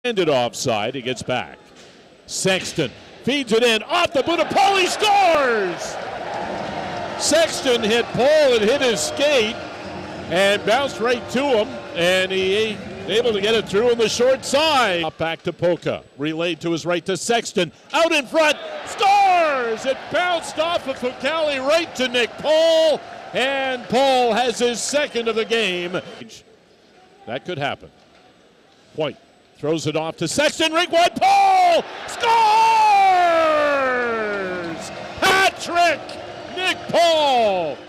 Ended offside. He gets back. Sexton feeds it in off the boot of Paul. He scores! Sexton hit Paul and hit his skate and bounced right to him, and he able to get it through on the short side. Back to Polka, relayed to his right to Sexton, out in front, scores! It bounced off of Fucali right to Nick Paul, and Paul has his second of the game. That could happen. White throws it off to Sexton, rink wide, Paul scores! Hat trick, Nick Paul.